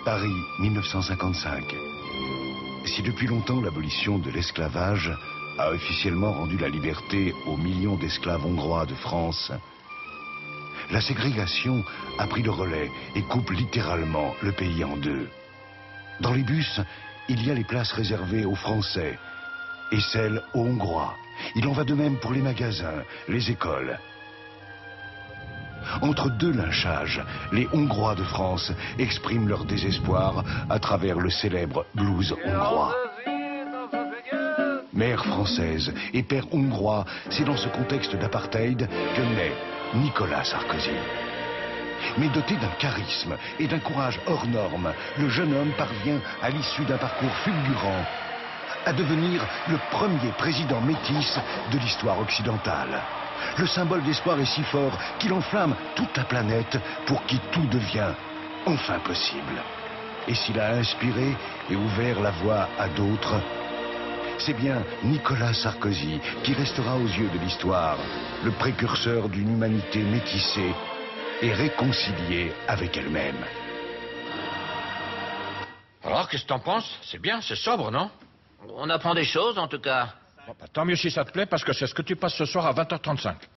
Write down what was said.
Paris, 1955. Si depuis longtemps l'abolition de l'esclavage a officiellement rendu la liberté aux millions d'esclaves hongrois de France, la ségrégation a pris le relais et coupe littéralement le pays en deux. Dans les bus, il y a les places réservées aux Français et celles aux Hongrois. Il en va de même pour les magasins, les écoles. Entre deux lynchages, les Hongrois de France expriment leur désespoir à travers le célèbre blues hongrois. Mère française et père hongrois, c'est dans ce contexte d'apartheid que naît Nicolas Sarkozy. Mais doté d'un charisme et d'un courage hors norme, le jeune homme parvient, à l'issue d'un parcours fulgurant, à devenir le premier président métis de l'histoire occidentale. Le symbole d'espoir est si fort qu'il enflamme toute la planète pour qui tout devient enfin possible. Et s'il a inspiré et ouvert la voie à d'autres, c'est bien Nicolas Sarkozy qui restera aux yeux de l'histoire le précurseur d'une humanité métissée et réconciliée avec elle-même. Alors, qu'est-ce que t'en penses? C'est bien, c'est sobre, non? On apprend des choses, en tout cas. Bon, bah, tant mieux si ça te plaît, parce que c'est ce que tu passes ce soir à 20h35.